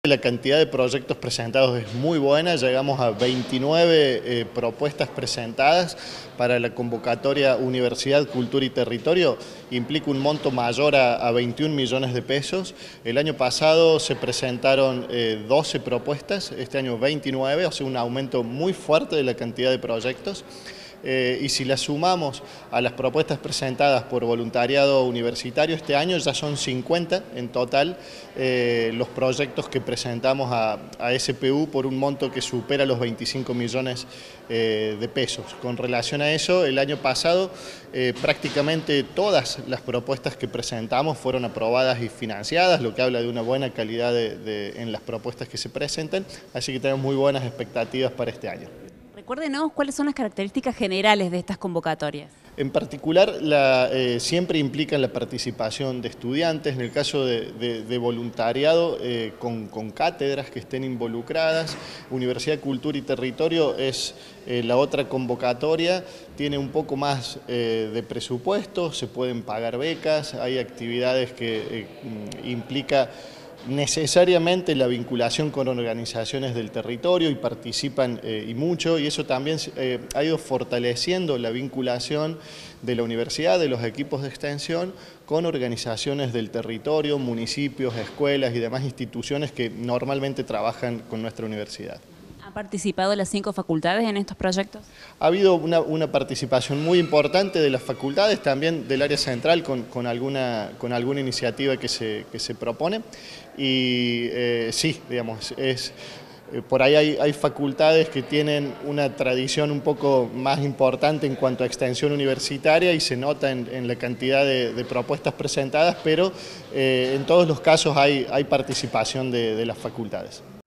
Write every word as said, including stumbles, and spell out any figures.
La cantidad de proyectos presentados es muy buena, llegamos a veintinueve eh, propuestas presentadas para la convocatoria Universidad, Cultura y Territorio, implica un monto mayor a, a veintiún millones de pesos. El año pasado se presentaron eh, doce propuestas, este año veintinueve, o sea un aumento muy fuerte de la cantidad de proyectos. Eh, y si las sumamos a las propuestas presentadas por voluntariado universitario este año, ya son cincuenta en total eh, los proyectos que presentamos a, a S P U por un monto que supera los veinticinco millones eh, de pesos. Con relación a eso, el año pasado eh, prácticamente todas las propuestas que presentamos fueron aprobadas y financiadas, lo que habla de una buena calidad de, de, en las propuestas que se presentan, así que tenemos muy buenas expectativas para este año. Recuérdenos cuáles son las características generales de estas convocatorias. En particular, la, eh, siempre implican la participación de estudiantes, en el caso de, de, de voluntariado, eh, con, con cátedras que estén involucradas. Universidad, Cultura y Territorio es eh, la otra convocatoria, tiene un poco más eh, de presupuesto, se pueden pagar becas, hay actividades que eh, implica necesariamente la vinculación con organizaciones del territorio y participan eh, y mucho, y eso también eh, ha ido fortaleciendo la vinculación de la universidad, de los equipos de extensión, con organizaciones del territorio, municipios, escuelas y demás instituciones que normalmente trabajan con nuestra universidad. ¿Han participado las cinco facultades en estos proyectos? Ha habido una, una participación muy importante de las facultades, también del área central con, con, alguna, con alguna iniciativa que se, que se propone. Y eh, sí, digamos, es, eh, por ahí hay, hay facultades que tienen una tradición un poco más importante en cuanto a extensión universitaria y se nota en, en la cantidad de, de propuestas presentadas, pero eh, en todos los casos hay, hay participación de, de las facultades.